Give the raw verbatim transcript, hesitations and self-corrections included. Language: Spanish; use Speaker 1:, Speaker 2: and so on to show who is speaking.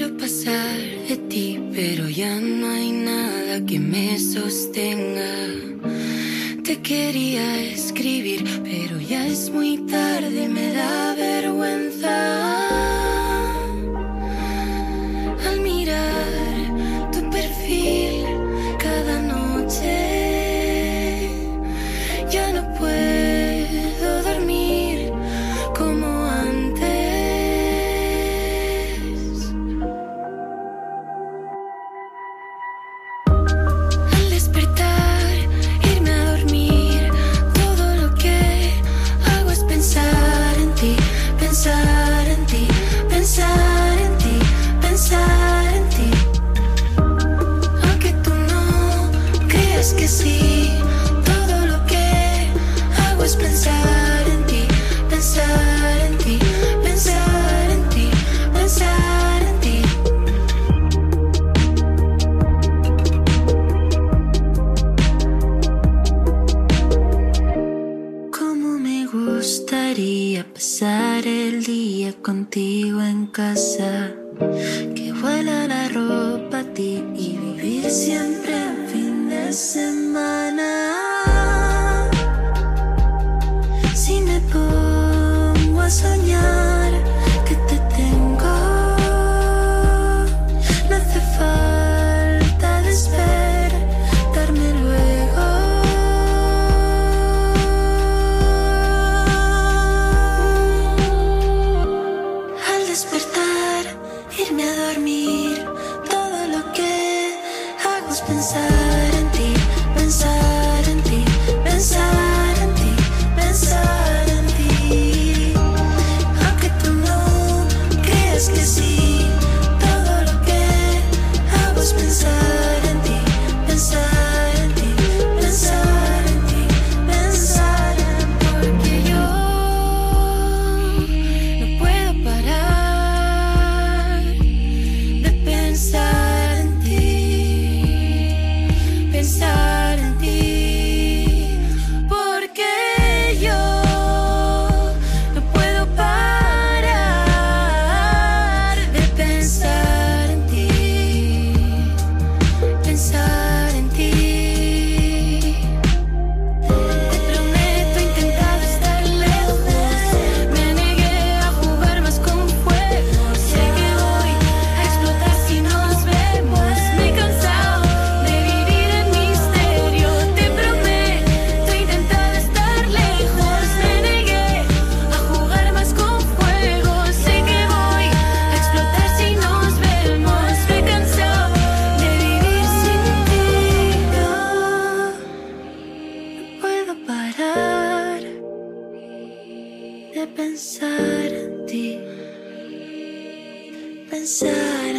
Speaker 1: quiero pasar de ti, pero ya no hay nada que me sostenga. Te quería escribir, pero ya es muy tarde, me da vergüenza. Al mirar tu perfil cada noche, ya no puedo dormir como antes. Al despertar, irme a dormir, todo lo que hago es pensar en ti, pensar en ti, pensar en ti, pensar en ti. Aunque tú no creas que sí, todo lo que hago es pensar en ti, pensar en ti, pensar en ti, pensar en ti. Cómo me gustaría pasar el día contigo en casa, que huela la ropa a ti y vivir siempre un fin de semana. Si me pongo a soñar que te tengo, no hace falta despertarme luego. Al despertar, irme a dormir, todo lo que hago es pensar en ti, pensar en ti, pensar en ti, pensar en ti. Aunque tú no creas que sí, todo lo que hago es pensar en ti, pensar en ti, pensar en ti, pensar en ti. Porque yo no puedo parar de pensar en ti, pensar en ti. Porque yo no puedo parar de pensar en ti, pensar en ti. Te prometo intentar estar lejos, me negué a jugar más con fuego. Sé que voy a explotar si nos vemos. Me he cansado de vivir en misterio. Te prometo intentar estar lejos, me negué a jugar más con fuego. Sé que voy a explotar si nos vemos. Me he cansado de vivir sin ti. No puedo parar de pensar en ti, pensar